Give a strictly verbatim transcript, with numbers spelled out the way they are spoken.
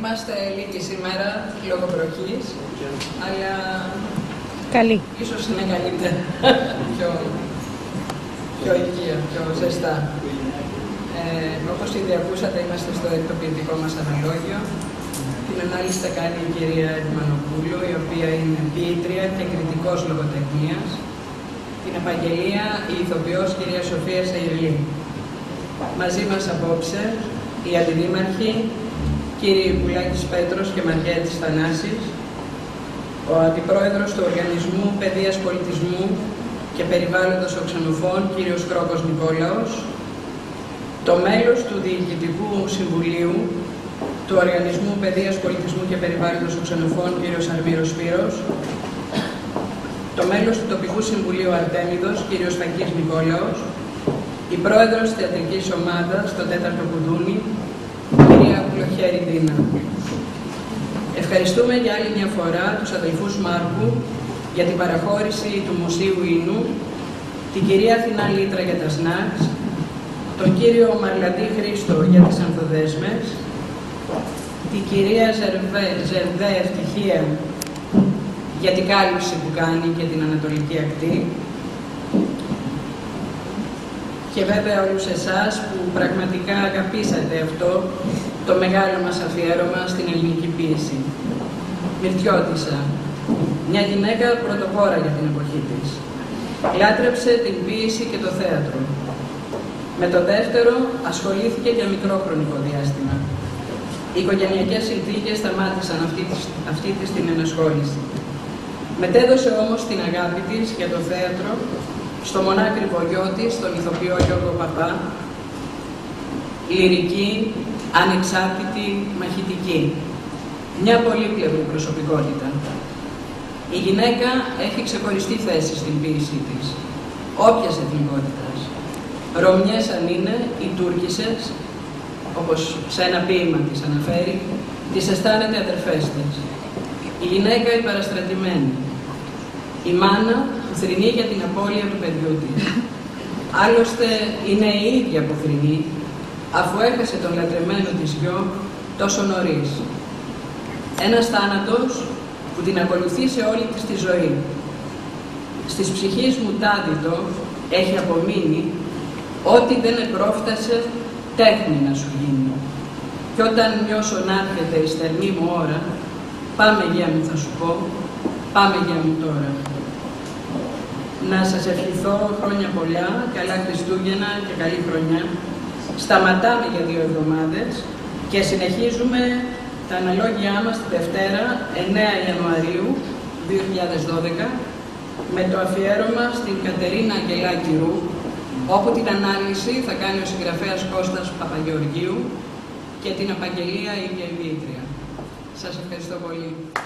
Είμαστε λίγοι σήμερα, λόγω βροχής, αλλά καλή. Ίσως είναι καλύτερα, πιο, πιο οικία, πιο ζεστά. Ε, όπως ήδη ακούσατε, είμαστε στο εκτοπιετικό μας αναλόγιο. Την ανάλυση θα κάνει η κυρία Ερμανοπούλου, η οποία είναι ποιήτρια και κριτικός λογοτεχνίας. Την επαγγελία η ηθοποιός κυρία Σοφία Σεϊρλή. Μαζί μας απόψε οι αντιδήμαρχοι, κύριοι Πουλάκης Πέτρος και Μαριέτης Θανάσης, ο αντιπρόεδρος του Οργανισμού Παιδείας Πολιτισμού και Περιβάλλοντος Οξενοφών, κύριος Κρόκος Νικόλαος, το μέλος του Διοικητικού Συμβουλίου του Οργανισμού Παιδείας Πολιτισμού και Περιβάλλοντος Οξενοφών, κύριος Αρμύρος Σπύρος, το μέλος του Τοπικού Συμβουλίου Αρτέμιδος, κύριος Φακής Νικόλαος, η πρόεδρος της θεατρικής ομάδας, το τέταρτο κουδούνι, κυρία Κουλοχέρη Δίνα. Ευχαριστούμε για άλλη μια φορά τους αδελφούς Μάρκου για την παραχώρηση του Μουσείου Ίνου, την κυρία Αθηνά Λίτρα για τα σνακς, τον κύριο Μαρλαντή Χρήστο για τις ανθοδέσμες, την κυρία Ζερβέ, Ζερβέ Ευτυχία για την κάλυψη που κάνει και την Ανατολική Ακτή, και βέβαια όλους εσάς που πραγματικά αγαπήσατε αυτό το μεγάλο μας αφιέρωμα στην ελληνική ποίηση. Μυρτιώτισσα, μια γυναίκα πρωτοπόρα για την εποχή της. Λάτρεψε την ποίηση και το θέατρο. Με το δεύτερο ασχολήθηκε για μικρό χρονικό διάστημα. Οι οικογενειακές συνθήκες σταμάτησαν αυτή της, αυτή της την ενασχόληση. Μετέδωσε όμως την αγάπη της για το θέατρο στο μονάκριβο γιο της, τον ηθοποιό Γιώργο Παπά, λυρική, ανεξάρτητη, μαχητική. Μια πολύπλευρη προσωπικότητα. Η γυναίκα έχει ξεχωριστή θέση στην ποίησή της, όποιας εθνικότητας. Ρωμιές αν είναι, οι Τούρκισσες, όπως σε ένα ποίημα της αναφέρει, τις αισθάνεται αδερφές της. Η γυναίκα η παραστρατημένη. Η μάνα που θρηνεί για την απώλεια του παιδιού της. Άλλωστε είναι η ίδια που θρηνεί, αφού έχασε τον λατρεμένο της γιο τόσο νωρίς. Ένας θάνατος που την ακολουθεί σε όλη της τη ζωή. Στις ψυχής μου τάδιτο έχει απομείνει ό,τι δεν επρόφτασε τέχνη να σου γίνει. Κι όταν νιώσω να έρχεται η στερνή μου ώρα, πάμε γεια μου θα σου πω, πάμε γεια μου τώρα. Να σας ευχηθώ χρόνια πολλά, καλά Χριστούγεννα και καλή χρονιά. Σταματάμε για δύο εβδομάδες και συνεχίζουμε τα αναλόγια μας τη Δευτέρα, εννέα Ιανουαρίου δύο χιλιάδες δώδεκα, με το αφιέρωμα στην Κατερίνα Αγγελάκη Ρου, όπου την ανάλυση θα κάνει ο συγγραφέας Κώστας Παπαγεωργίου και την απαγγελία η ίδια η ποιήτρια. Σας ευχαριστώ πολύ.